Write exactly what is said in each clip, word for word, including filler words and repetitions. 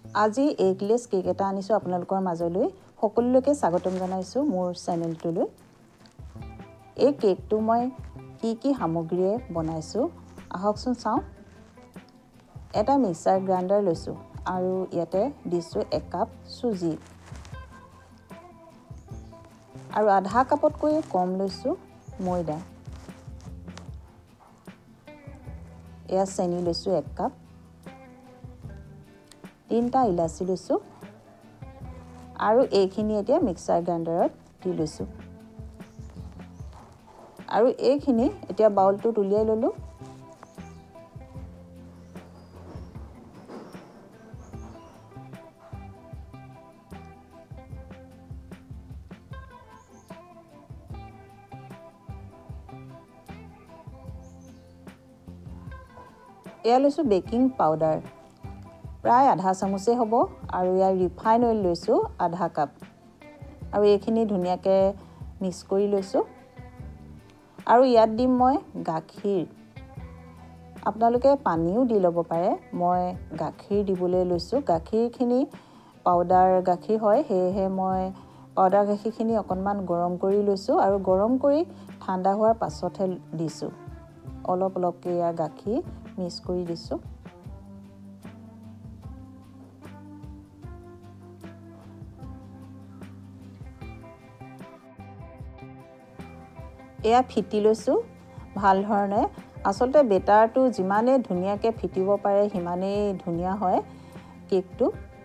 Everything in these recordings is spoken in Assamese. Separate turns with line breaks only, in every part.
আজি এগলেছ কেক এটা আনিছো আপোনালোকৰ মাজলৈ সকলোলৈকে স্বাগতম জনাইছো মোৰ চেনেলটোলৈ এই কেকটো মই কি কি সামগ্ৰীয়ে বনাইছো আহকচোন চাওঁ এটা মিক্সাৰ গ্ৰাইণ্ডাৰ লৈছো আৰু ইয়াতে দিছো এক কাপ সুজি আৰু আধা কাপতকৈ কম লৈছো ময়দা এয়া চেনি লৈছো এক কাপ তিনটা ইলাচি লৈছো আৰু এইখিনি এতিয়া মিক্সাৰ গ্ৰাইণ্ডাৰত দি লৈছো আৰু এইখিনি এতিয়া বাউলটোত উলিয়াই ললো এয়া লৈছো বেকিং পাউডাৰ প্ৰায় আধা চামুচে হ'ব আৰু ইয়াৰ ৰিফাইন অইল লৈছো আধা কাপ আৰু এইখিনি ধুনিয়াকে মিক্স কৰি লৈছো আৰু ইয়াত দিম মই গাখীৰ আপোনালোকে পানীও দি ল'ব পাৰে মই গাখীৰ দিবলৈ লৈছো গাখীৰখিনি পাউডাৰ গাখীৰ হয় হেহে মই পাউডাৰ গাখীৰখিনি অকনমান গৰম কৰি লৈছো আৰু গৰম কৰি ঠাণ্ডা হোৱাৰ পাছতহে দিছো অলপ অলপকৈ ইয়া গাখীৰ মিক্স কৰি দিছো এয়া ফিটি লৈছো ভাল ধৰণে আসলতে বেটাৰটো যিমানে ধুনিয়াকে ফিটিব পাৰে হিমানে ধুনিয়া হয় কেকটো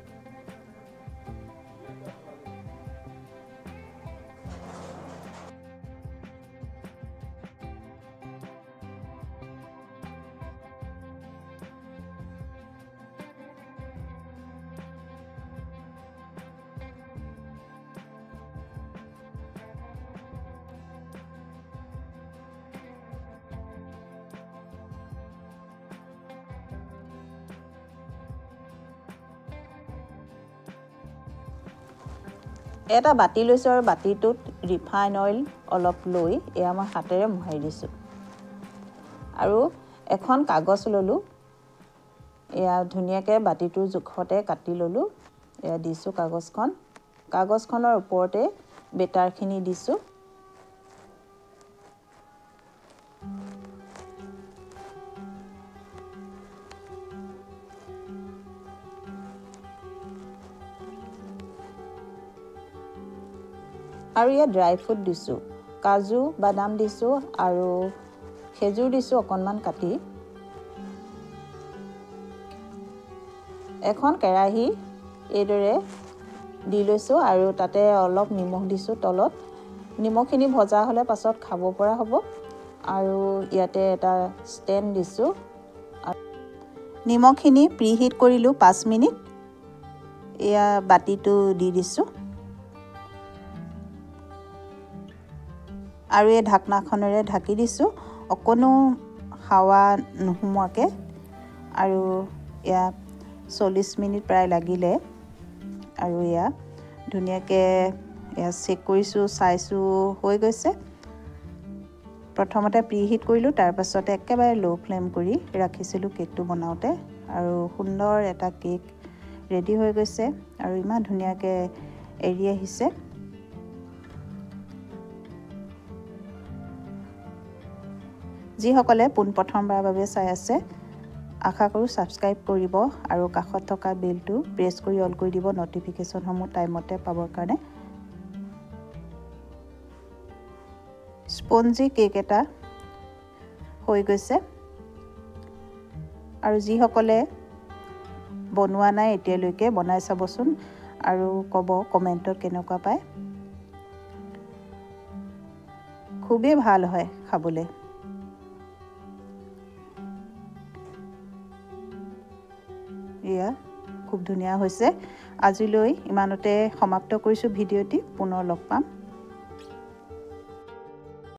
এটা বাটি লৈছো আৰু বাটিটোত ৰিফাইন অইল অলপ লৈ এয়া মই হাতেৰে মোহাৰি দিছো আৰু এখন কাগজ ললো এয়া ধুনিয়াকে বাটিটোৰ জোখতে কাটি ললো এয়া দিছো কাগজখন কাগজখনৰ ওপৰতে বেটাৰখিনি দিছো আৰু ইয়া ড্ৰাই ফ্ৰুট দিছো কাজু বাদাম দিছো আৰু খেজুৰ দিছো অকনমান কাটি এখন কেৰাহী এইদৰে দি লৈছো আৰু তাতে অলপ নিমখ দিছো তলত নিমখখিনি ভজা হলে পাছত খাব পৰা হ'ব আৰু ইয়াতে এটা ষ্টেণ্ড দিছো নিমখখিনি প্ৰিহিট কৰিলো পাঁচ মিনিট এয়া বাটিটো দি দিছো আৰু এই ঢাকনাখনেৰে ঢাকি দিছো অকনো হাৱা নোহোমাকে আৰু ইয়া চল্লিশ মিনিট প্ৰায় লাগিলে আৰু ইয়া ধুনিয়াকে ইয়া চেক কৰিছো চাইছো হৈ গৈছে প্ৰথমতে প্ৰিহিট কৰিলো তাৰ পাছতে একেবাৰে লো ফ্লেম কৰি ৰাখিছিলো কেকটো বনাওতে আৰু সুন্দৰ এটা কেক ৰেডি হৈ গৈছে আৰু ইমান ধুনিয়াকে এৰি আহিছে যি সকলে পোন প্ৰথমবাৰৰ বাবে চাই আছে আশা কৰো সাবস্ক্ৰাইব কৰিব আৰু কাষত থকা বেলটো প্ৰেছ কৰি অল কৰি দিব নটিফিকেশনসমূহ টাইমতে পাবৰ কাৰণে স্পঞ্জি কেক এটা হৈ গৈছে আৰু যি সকলে বনোৱা নাই এতিয়ালৈকে বনাই চাবচোন আৰু কব কমেন্টত কেনেকুৱা পায় খুবেই ভাল হয় খাবলৈ ইয়া খুব ধুনিয়া হৈছে আজিলৈ ইমানতে সমাপ্ত কৰিছো ভিডিঅ'টি পুনৰ লগ পাম